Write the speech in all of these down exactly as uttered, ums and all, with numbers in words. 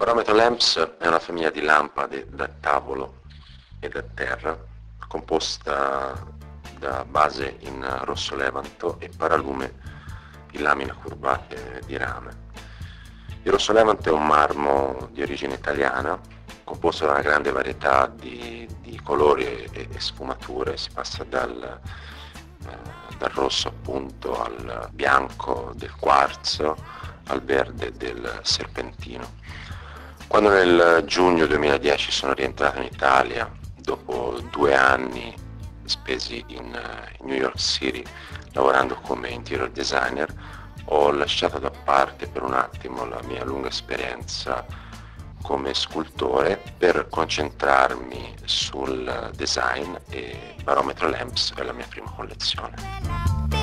Barometro Lamps è una famiglia di lampade da tavolo e da terra, composta da base in rosso levanto e paralume in lamina curvate di rame. Il rosso levanto è un marmo di origine italiana, composto da una grande varietà di, di colori e, e sfumature. Si passa dal, eh, dal rosso appunto al bianco del quarzo, al verde del serpentino. Quando nel giugno duemiladieci sono rientrato in Italia, dopo due anni spesi in, in New York City lavorando come interior designer, ho lasciato da parte per un attimo la mia lunga esperienza come scultore per concentrarmi sul design, e Barometro Lamps è la mia prima collezione.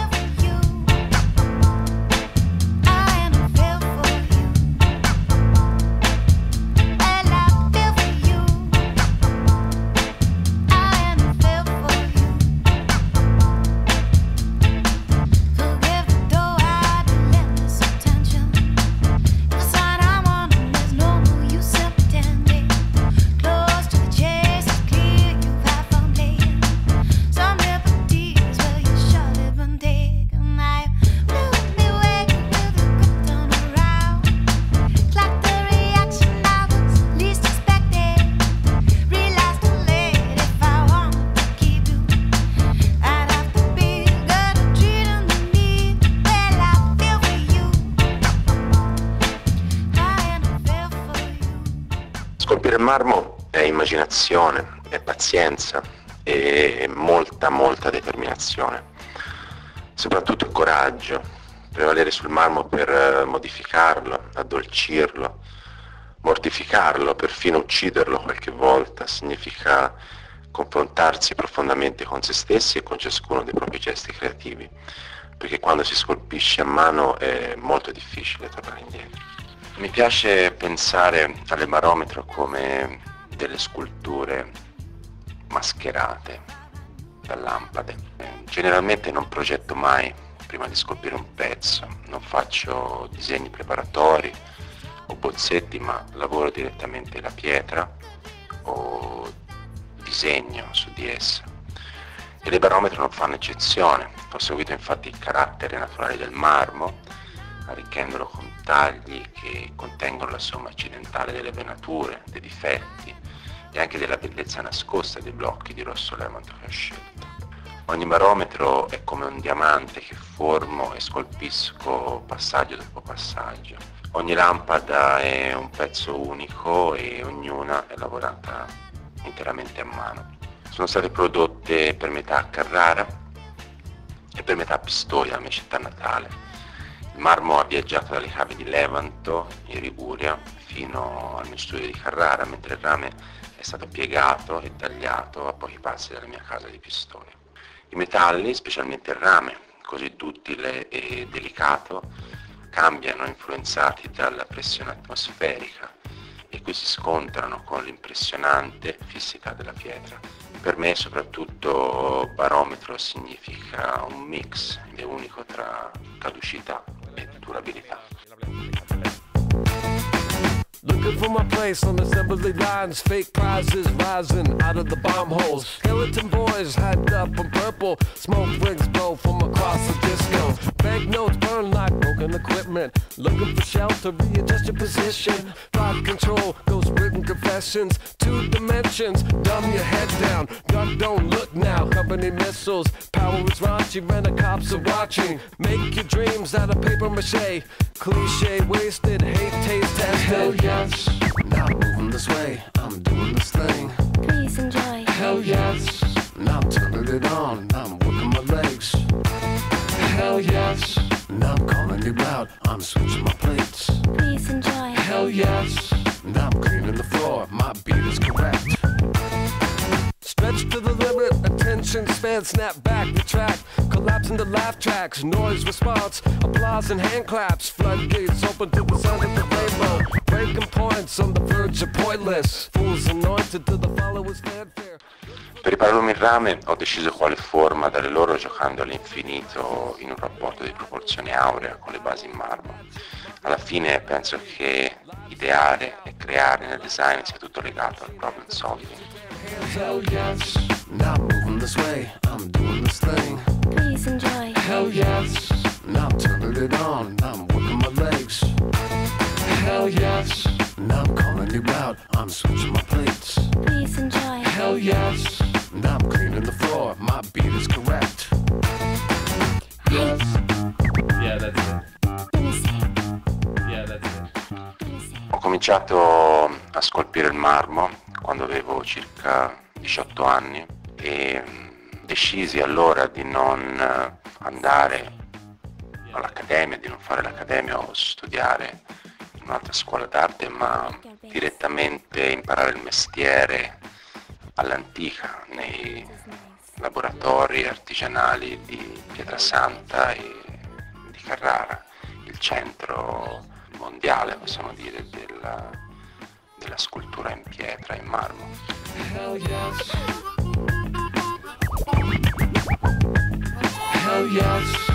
Scolpire il marmo è immaginazione, è pazienza e molta, molta determinazione, soprattutto coraggio. Prevalere sul marmo per modificarlo, addolcirlo, mortificarlo, perfino ucciderlo qualche volta, significa confrontarsi profondamente con se stessi e con ciascuno dei propri gesti creativi, perché quando si scolpisce a mano è molto difficile tornare indietro. Mi piace pensare alle Barometro come delle sculture mascherate da lampade. Generalmente non progetto mai prima di scolpire un pezzo, non faccio disegni preparatori o bozzetti, ma lavoro direttamente la pietra o disegno su di essa. E le Barometro non fanno eccezione. Ho seguito infatti il carattere naturale del marmo, arricchendolo con tagli che contengono la somma accidentale delle venature, dei difetti e anche della bellezza nascosta dei blocchi di rosso levanto che ho scelto. Ogni barometro è come un diamante che formo e scolpisco passaggio dopo passaggio. Ogni lampada è un pezzo unico e ognuna è lavorata interamente a mano. Sono state prodotte per metà a Carrara e per metà a Pistoia, la mia città natale. Il marmo ha viaggiato dalle cave di Levanto, in Liguria, fino al mio studio di Carrara, mentre il rame è stato piegato e tagliato a pochi passi dalla mia casa di Pistoia. I metalli, specialmente il rame, così duttile e delicato, cambiano influenzati dalla pressione atmosferica e qui si scontrano con l'impressionante fissità della pietra. Per me soprattutto barometro significa un mix ed è unico tra caducità e durabilità. Looking for my place on assembly lines, fake prizes rising out of the bomb holes. Skeleton boys hyped up on purple, smoke rings blow from across the disco. Banknotes burn like broken equipment, looking for shelter, readjust your position. Thought control, ghost written confessions, two dimensions, dumb your head down. Gun don't look now, company missiles, power is raunchy, when the cops are watching. Make your dreams out of paper mache, cliche wasted, hate taste tested. Hell yes, now I'm moving this way, I'm doing this thing. Please enjoy. Hell yes, now I'm turning it on, now I'm working my legs. Hell yes, now I'm calling you out, I'm switching my plates. Please enjoy. Hell yes, now I'm cleaning the floor, my beat is correct. Stretch to the limit, attention span, snap back, retract, collapse into laugh tracks, noise response, applause and hand claps, floodgates open to the sound of the rainbow, breaking points on the verge of pointless, fools anointed to the followers' fanfare. Per i paralumi in rame ho deciso quale forma dare loro giocando all'infinito in un rapporto di proporzione aurea con le basi in marmo. Alla fine penso che ideare e creare nel design sia tutto legato al problem solving. Hell yes. Now I'm moving this way, I'm doing this thing. Please enjoy. Hell yes. Now I'm turning it on, I'm working my legs. Hell yes. Now I'm calling you out, I'm switching my plates. Please enjoy. Hell yes. Now I'm cleaning the floor, my beat is correct. Hey, Yeah, that's it. let me see. Yeah, that's it. Let me see. Ho cominciato a scolpire il marmo quando avevo circa diciotto anni e mh, decisi allora di non eh, andare all'accademia, di non fare l'accademia o studiare in un'altra scuola d'arte, ma direttamente imparare il mestiere all'antica nei laboratori artigianali di Pietrasanta e di Carrara, il centro mondiale, possiamo dire, della, della scultura in pietra e in marmo. Hell yes. Hell yes.